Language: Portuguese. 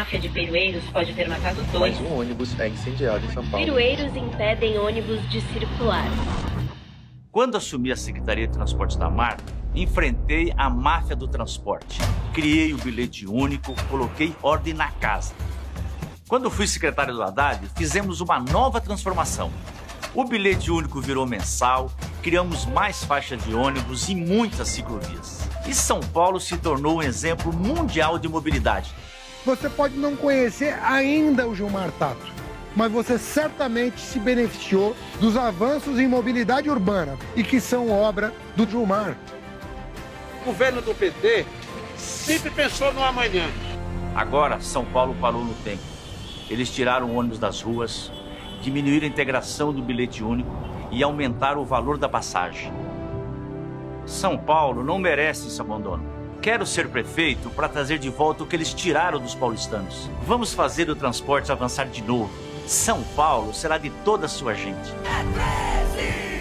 máfia de perueiros pode ter matado 2. Mais um ônibus é incendiado em São Paulo. Perueiros impedem ônibus de circular. Quando assumi a Secretaria de Transportes da marca, enfrentei a máfia do transporte. Criei o bilhete único, coloquei ordem na casa. Quando fui secretário do Haddad, fizemos uma nova transformação. O bilhete único virou mensal, criamos mais faixas de ônibus e muitas ciclovias. E São Paulo se tornou um exemplo mundial de mobilidade. Você pode não conhecer ainda o Gilmar Tato, mas você certamente se beneficiou dos avanços em mobilidade urbana e que são obra do Gilmar. O governo do PT sempre pensou no amanhã. Agora, São Paulo parou no tempo. Eles tiraram o ônibus das ruas, diminuíram a integração do bilhete único e aumentaram o valor da passagem. São Paulo não merece esse abandono. Quero ser prefeito para trazer de volta o que eles tiraram dos paulistanos. Vamos fazer o transporte avançar de novo. São Paulo será de toda a sua gente. É 13!